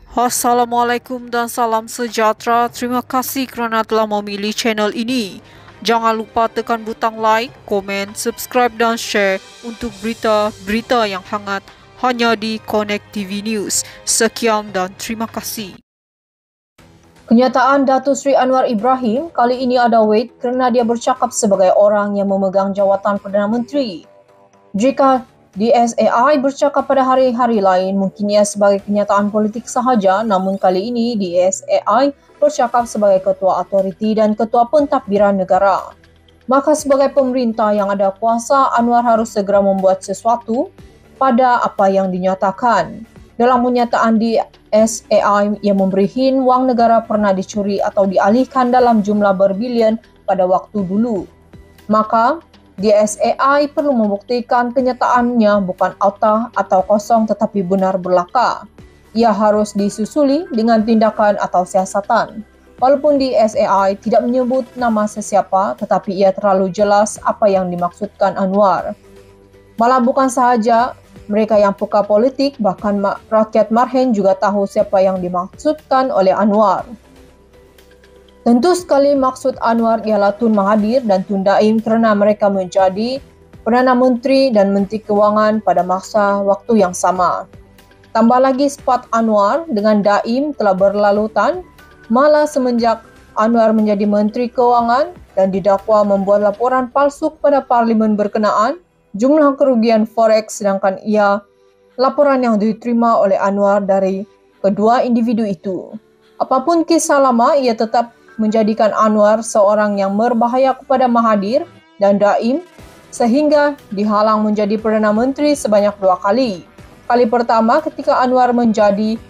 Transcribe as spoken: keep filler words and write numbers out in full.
Assalamualaikum dan salam sejahtera. Terima kasih kerana telah memilih channel ini. Jangan lupa tekan butang like, komen, subscribe dan share untuk berita-berita yang hangat hanya di Connect T V News. Sekian dan terima kasih. Kenyataan Datuk Seri Anwar Ibrahim kali ini ada weight kerana dia bercakap sebagai orang yang memegang jawatan Perdana Menteri. Jika D S A I bercakap pada hari-hari lain, mungkin ia sebagai kenyataan politik sahaja, namun kali ini D S A I bercakap sebagai ketua autoriti dan ketua pentadbiran negara. Maka sebagai pemerintah yang ada kuasa, Anwar harus segera membuat sesuatu pada apa yang dinyatakan. Dalam kenyataan D S A I yang memberi hint wang negara pernah dicuri atau dialihkan dalam jumlah berbilion pada waktu dulu. Maka D S A I perlu membuktikan kenyataannya bukan auta atau kosong tetapi benar belaka. Ia harus disusuli dengan tindakan atau siasatan. Walaupun D S A I tidak menyebut nama sesiapa, tetapi ia terlalu jelas apa yang dimaksudkan Anwar. Malah bukan sahaja mereka yang peka politik, bahkan rakyat Marhen juga tahu siapa yang dimaksudkan oleh Anwar. Tentu sekali maksud Anwar ialah Tun Mahathir dan Tun Daim kerana mereka menjadi Perdana Menteri dan Menteri Kewangan pada masa waktu yang sama. Tambah lagi spot Anwar dengan Daim telah berlalutan, malah semenjak Anwar menjadi Menteri Kewangan dan didakwa membuat laporan palsu kepada Parlimen berkenaan jumlah kerugian forex, sedangkan ia laporan yang diterima oleh Anwar dari kedua individu itu. Apapun kisah lama, ia tetap menjadikan Anwar seorang yang berbahaya kepada Mahathir dan Daim sehingga dihalang menjadi Perdana Menteri sebanyak dua kali. Kali pertama ketika Anwar menjadi